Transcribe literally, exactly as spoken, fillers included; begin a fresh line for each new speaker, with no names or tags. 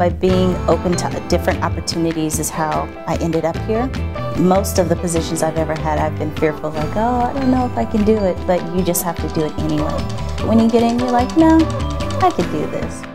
By being open to different opportunities is how I ended up here. Most of the positions I've ever had, I've been fearful, like, oh, I don't know if I can do it, but you just have to do it anyway. When you get in, you're like, no, I could do this.